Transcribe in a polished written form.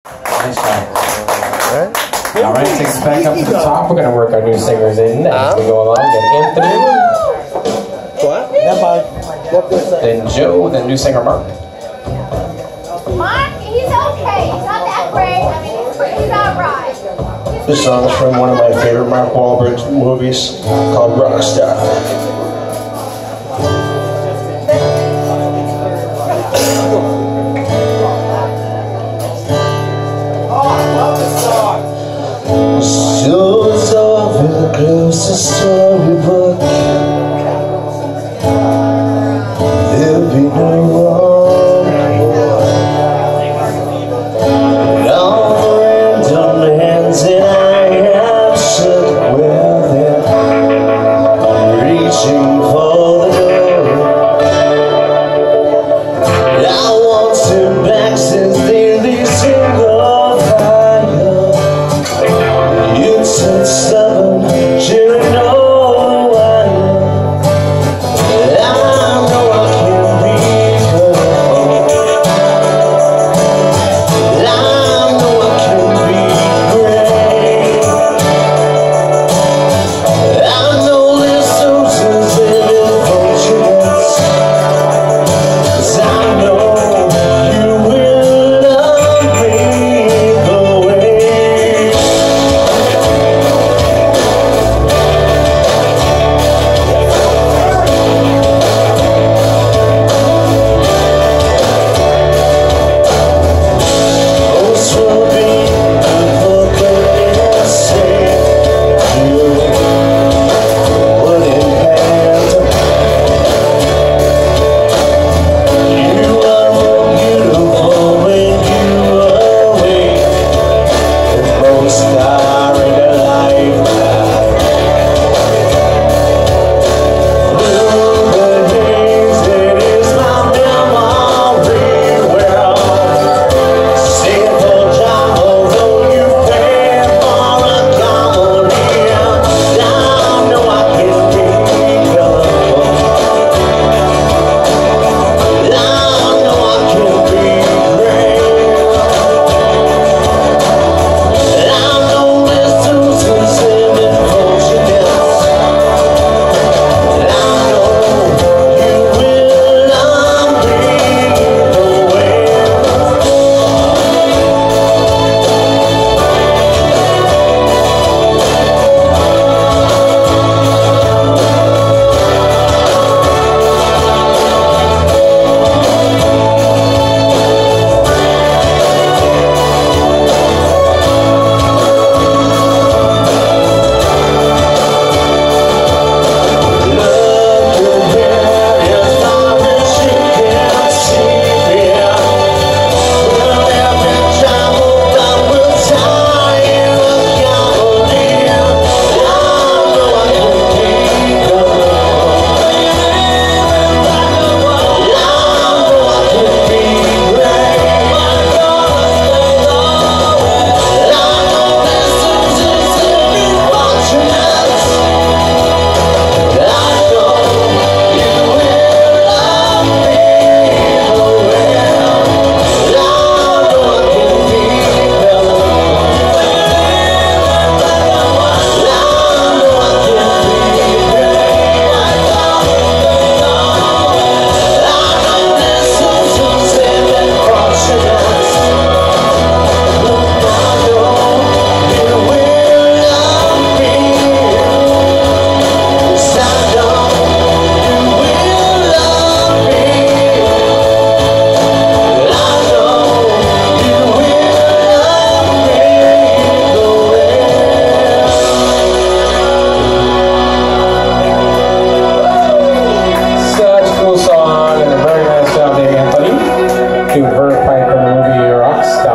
Nice job. All right, take us back up to the top. We're going to work our new singers in as we go along. Get Anthony. What? Then Joe, then new singer Mark. Mark, he's okay. He's not that great. I mean, he's all right. This song is from one of my favorite Mark Wahlberg movies called Rockstar. So it's all very close to